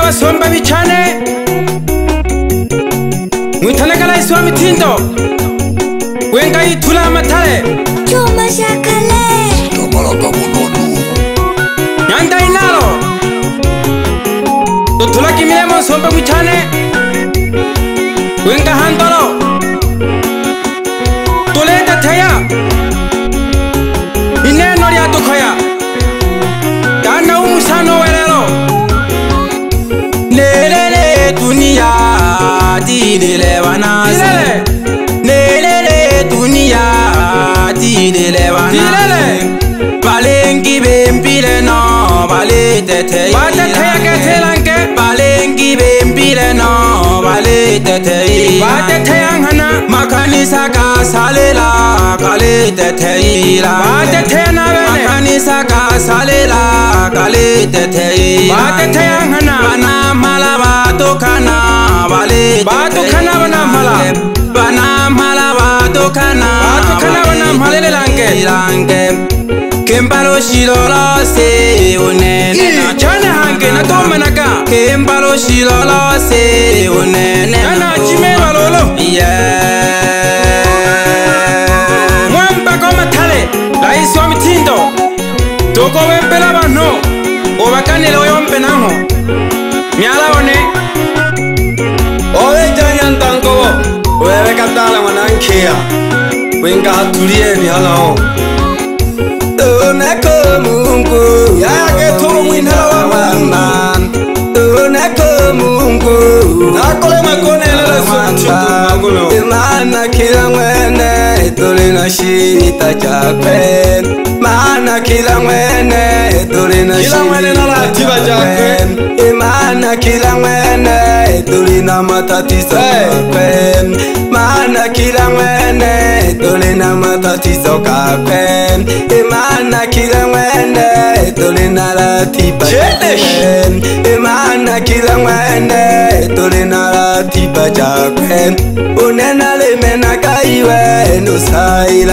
basomba bichane Mwitanagala iswa mitindo Wenga itula amatale Chuma shakale Tamalaka monodu Nyanda inalo Tutula kimilemo somba bichane Wenga handolo Tuleta taya Ineno liya tukoya Dana umusano welelo Lelele dunia Dilele wanasi Lelele dunia Dilele wanasi Balengi bembile no Balete teya Balengi bembile no Balete teya Makanisa ka salela Kalete teya Makanisa ka salela Kalete teya Bana mala bato kana Balete Bana mala bato kana bana malele lange Kembalo shilolo se unene na chana hange na tome naka Kembalo shilolo se unene na chime balolo Mwamba koma tale la iswa mitindo Toko wempela bano Obakane lo yompe nango Miala one Owe janyan tango Wewe katala manankia Wenga hatulie ni halao Tuneko Mungu Yake turu mwinhala wa maman Tuneko Mungu Nakole makone lele sutu Imana kila mwene Tulina shita chakwen Mana kila mwene Tulina shita chakwen Imana kila mwene Tulina matatizo kakwen Mana kila mwene Tulina matatizo kakwen Imana kila mwene Tulina ratiba kakwen Imana kila mwene Tulina ratiba kakwen Unena limena kaiwe Nusaila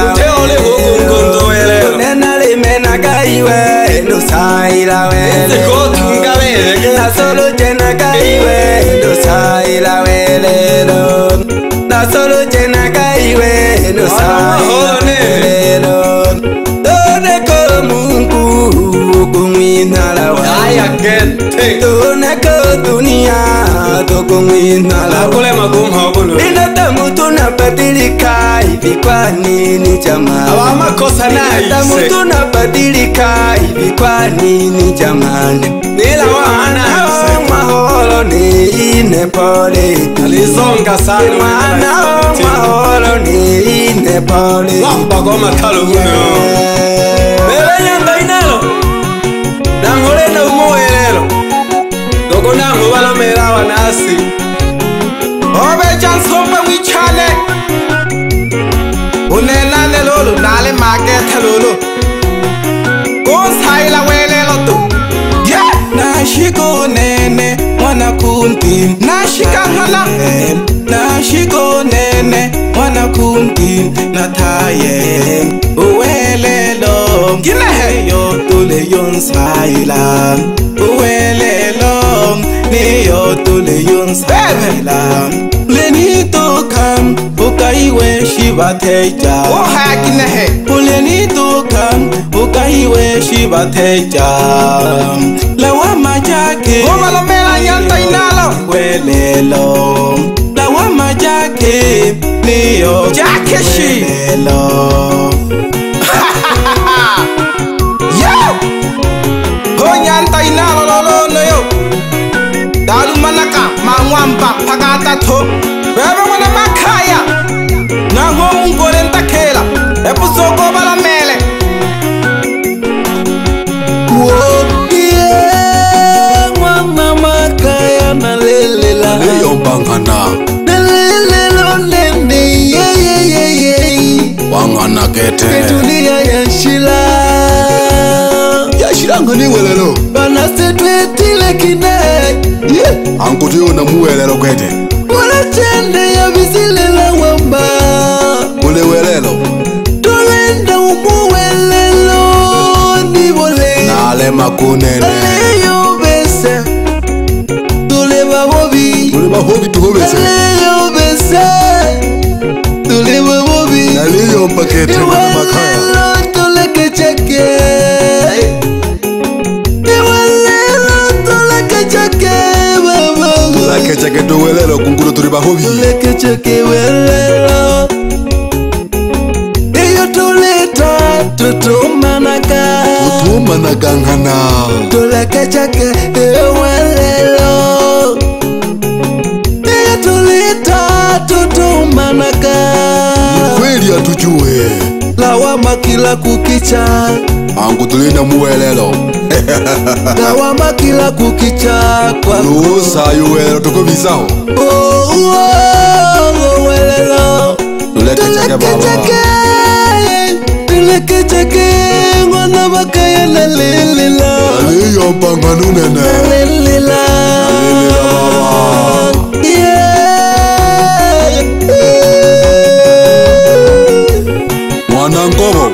Unena limena kaiwe Nusaila Na solo jena kaiwe Nusaila welelo Na solo jena kaiwe Nusaila welelo Tuneko Mungu Kumwinala wa Tuneko dunia Tukumwinala wa Binadamu tunabadilika hivi kwa nini jamani Binadamu tunabadilika hivi kwa nini jamani Nila wana maholo ni inepole Alizonga sana maholo ni inepole Wamba goma talo huno Bebe nyanda inalo Nangole na umuwelelo Dogo nangu wala merawa nasi Obe jansomba mwichane Unenane lolo nale magete lolo Gonsaila welelo tu Nashiko nene mwana kunti Nashika hala Nashiko nene mwana kunti Nataye Uwelelo Ginehe yo tule yonsaila Uwelelo Niyo tule yonsaila Lenito kam Ukaiwe shibateja Oha ginehe Lenito kam Ukaiwe shibateja Lawama jake Goma lo mela nyanta inalo Welelo Lawama jake Niyo Jake shi Welelo Yo Ho nyanta inalo lolo no yo Dalu manaka Mangwamba Pagata to Bebe wana makaya Nango mungole ntakela Epu soko bala mele Bangana Bangana kete Dunia ya shila Ya shila ngani welelo Bana setwetile kine Ankutu yu na muwelelo kete Wala chende ya visilela wamba Ule welelo Tulenda umuwelelo Nibole Nale makunene Aleyo bese bahobi tuhobese Naliyo bese Tuliwe mobi Naliyo mpakete makaya Iwalelo tuleke cheke Iwalelo tuleke cheke baba Tuleke cheke tuwelelo kungulu turi bahobi Tuleke cheke welelo Iyo tulita tutumanaka Tutumanaka ngana Tuleke cheke welelo Iyo tulita tutumanaka Kweli atujue Lawama kila kukicha Angu tulina muwelelo Lawama kila kukicha kwa Nusa yuwelelo tuko bisaho welelo Tuleke cheke baba Tuleke cheke Ngwana makaya na lilila Naliyo mpanganu nene Lilila baba Mwana ngobo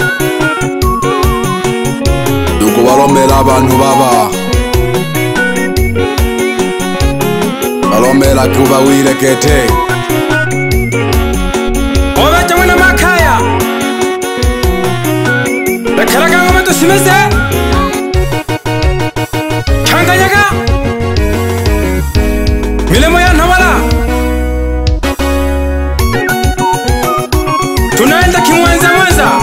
Yuko balomela abantu baba Balomela kuba wirekete Obeja mwana makaya Lekaraga ngoma tusimese Changanyaga Milemo ya nawala Tunaenda kimwenza mwenza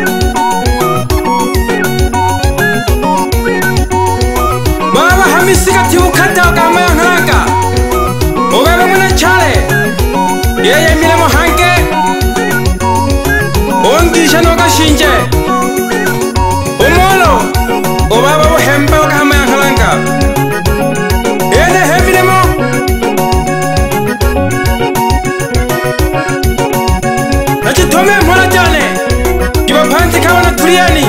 Baba hamisika tiukata kama ya haraka Obebe mwana chale Yeye milemo hanke Ongisha noga shinje Omolo Obaba uhembe wakama ya haraka Ene hemilemo Nachitome mwana jane Kiba panti kawa na turiani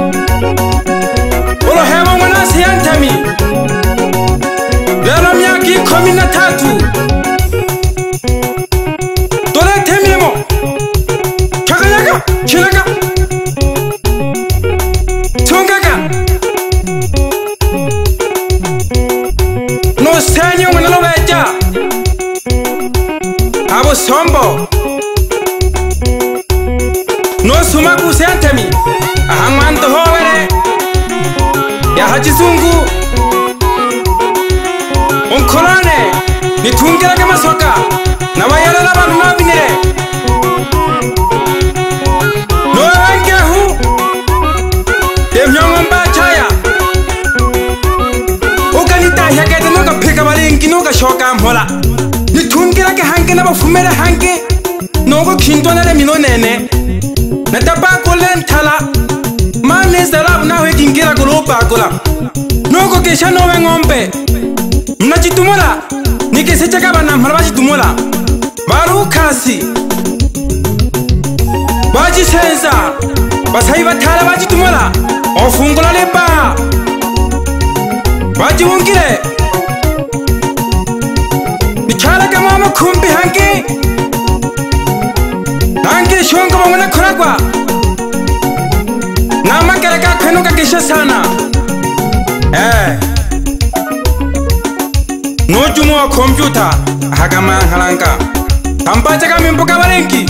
Olo hema mwana siyantami Lelo miyaki 13 Dole temilemo Chakayaga Chinaga Tungaga No senyo mwana lo beja Abo sombo No sumaku sentemi Ahangwanto hovere Ya hachizungu Onkolane Nitungira kama soka Na wayala la banu nabinire No wangehu Demyongo mba chaya Ukanita hekete nuka pika balingi nuka shoka mhola Nitungira ke hange na bafumere hange Nongo kintwana le mino nene Natapa lentala Mane zarabu na wekingira kulopa kula Nongo kesha nowe ngombe Mnachitumula Nikese kaba na mhala bachitumula Baru kasi Baji senza Basai batala bachitumula Ofungula lepa Baji wungile Nichala kama makumbi hangi Hangi shonga mwana kuragwa Nama kereka kwenuka kisha sana Nojumu wa kompyuta Hakama halanka Kampacha kama mpoka balenki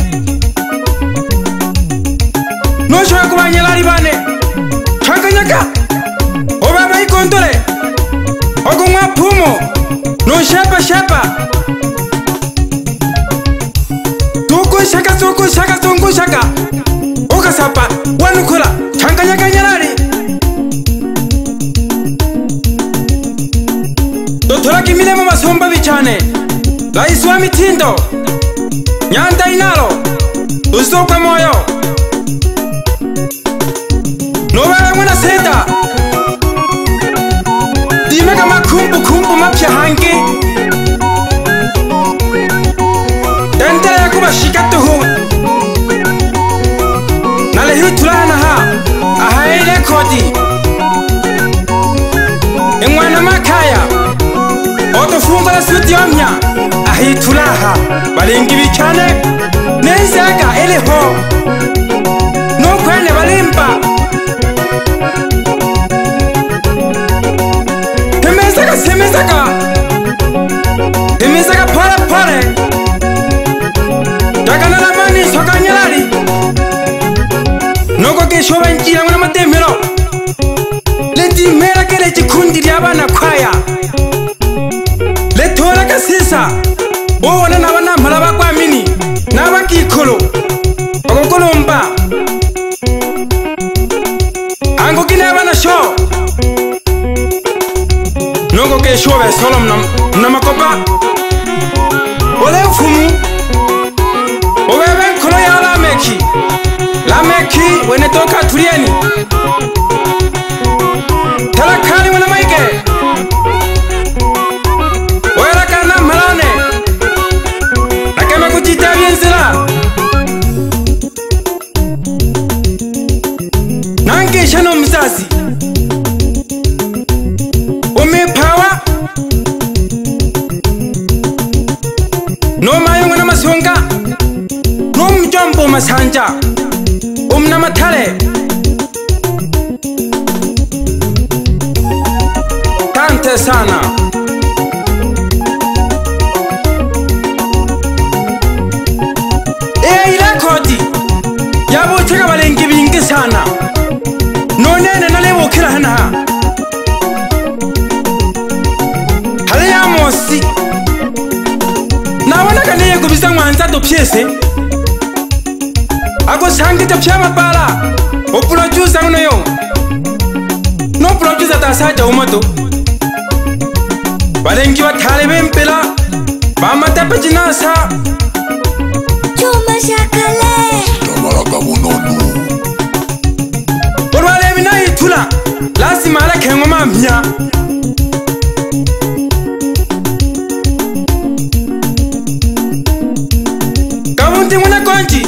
Nosho ya kubanyela libane Chakanyaka Obaba ikontole Ogumwa pumo No shepa Tuku shaka Oka sapa Wanukula Chakanyaka nyalari Dotora kimilemo masomba bichane Raisi wa mitindo Nyanda inalo Usoka moyo Nobara mwana seta Dimeka makumbu mapya hangi Dendele ya kuba shikatu hu Nale hii tulana ha Ahaile kodi Ingwana makaya Otofunga la suti omnya Ahitulaha Balingi bichane Nenzaga eleho No kwene balimba Temezaka Temezaka Para magulu okulumba ango kinaba na show nongo ke show be solo na makopa ole fumu obebe nkolo ya lameki wene toka tulieni talakali wana maike wera kana malane nakeme kujita bienzila nange shano mzazi umepawa no mayungu na masonga no mjombo masanja umna matale kante sana ile kodi yabo tega balengi bingi sana nonene nalebo kila hana hale ya mosi na wana kaniye kubisa mwanza to piese ako sangi te pyama pala o producer uno yo no producer ta saja umato balengi bathale bempela bamata pejinasa Chuma shakale Tamaraka bunonu Orwale mina itula lazima ala kengo mamya Kabundi muna konji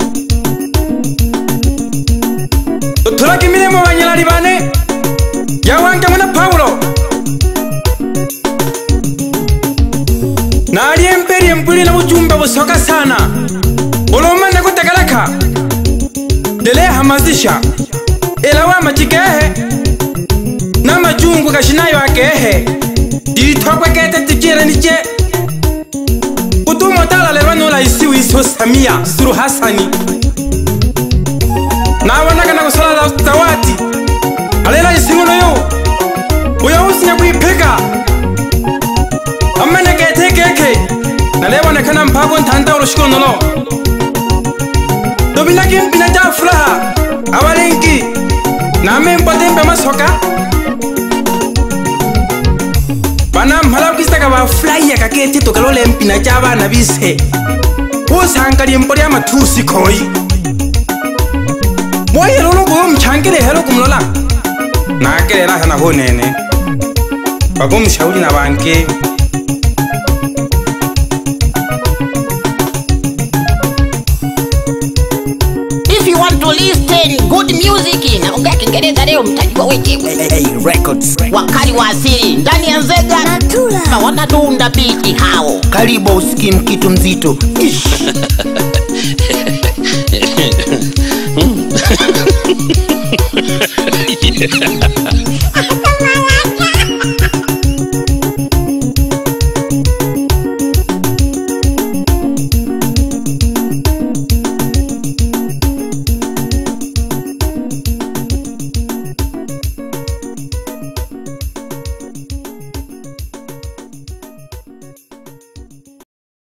Tula kimile mo banyala libane Yawange muna Paulo Nari emperi mpuli na ujumbe busoka sana Olomane kutekalaka Dele hamazisha Elawa machikehe Na majungu kashinayo akehe Ditokwe kete tikire niche Utumo tala lewa nula isiwi iso Samia Suru Hassani Na wanaka na kusola la zawati Alela isingono yo Uya usinya kuipika Amane kete keke Na lewa nekana mpago ntanda uloshiko nolo Dobinaki mpina jafuraha Awalengi Na mempote mpe masoka Bana mhala ukistaka wa fly ya kaketi tokalole mpina jaba na bise Usankali mpori ya matusi koi Mwoye lolo kuyo mchankele helo kumlola Na akele raha na honene Bago mshauri na banke If you want to listen good music na ongea Kiingereza leo mtajua wewe Records wakali wa asili ndani ya Nzega Natula na wanadunda biti hao. karibu usikie mkitu mzito Yeah.